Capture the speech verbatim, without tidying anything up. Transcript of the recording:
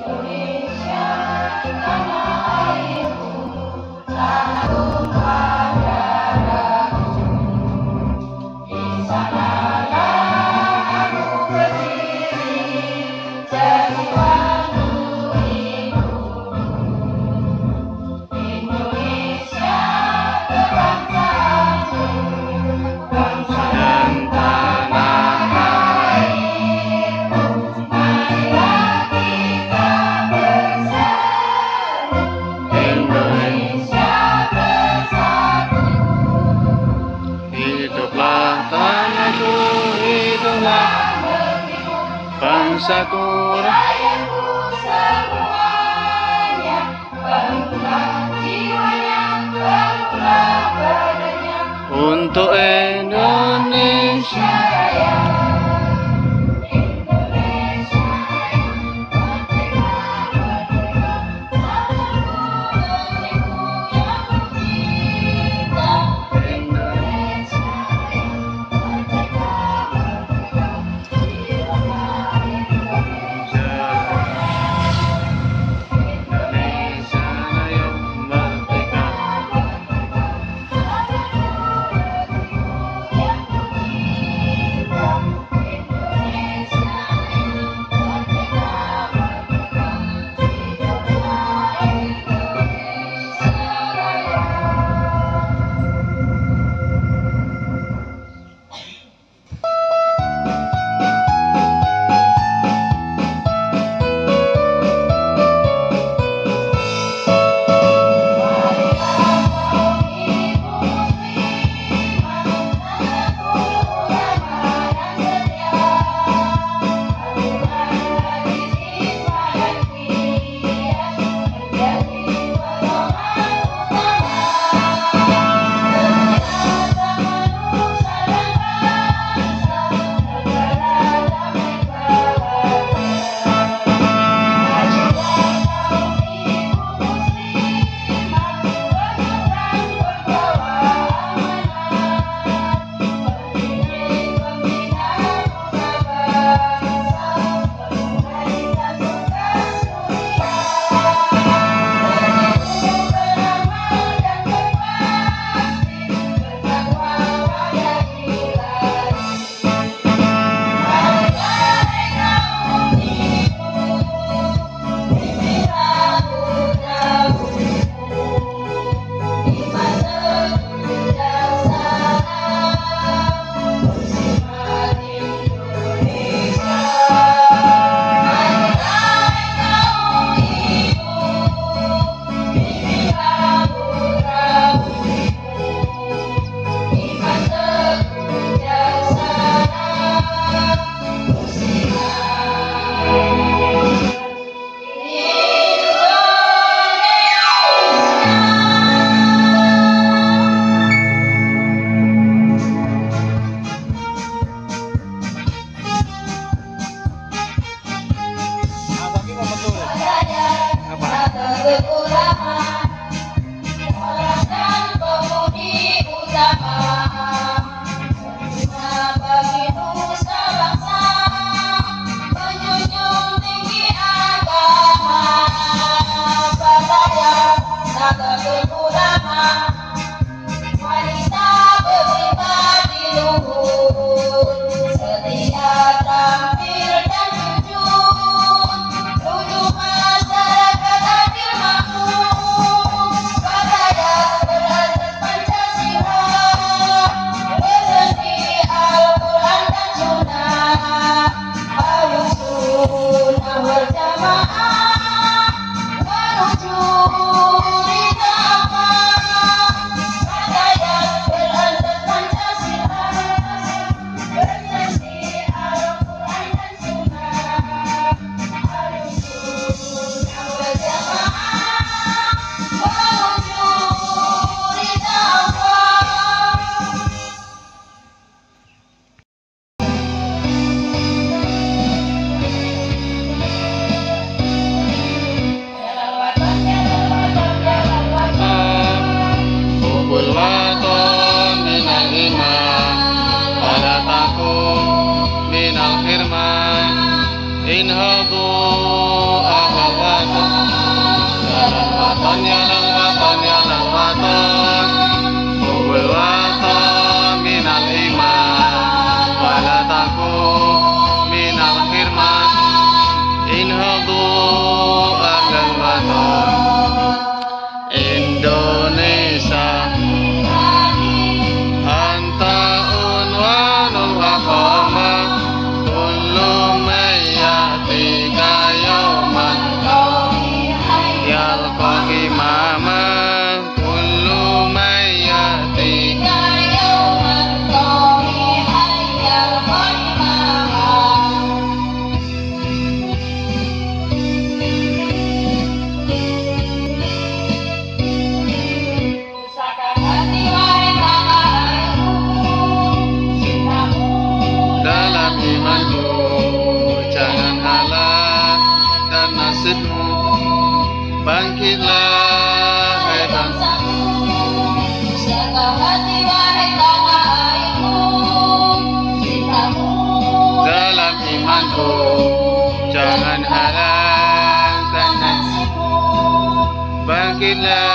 Bangsaku, rakyatku semuanya, bangunlah jiwanya, bangunlah badannya, untuk Indonesia Raya. Indonesia Raya, merdeka, merdeka, tanahku negeriku yang tercinta. Indonesia Raya, merdeka, merdeka, jiwanya Indonesia Raya. Indonesia Raya merdeka. Indonesia waton ya lang waton ya lang waton Hubbul waton minal iman Wala takun minal hirman Inhadu ahlal waton Indonesia Anta unwanul waqamah Kullu mayyatika yawman Yalqahi mama Kullu mayyatika dalam imanmu Jangan halang dan nasibmu Bangkitlah hai bangsamu Siapkah hati wahai tanah airku Cintamu dalam imanmu Jangan halang dan nasibmu Bangkitlah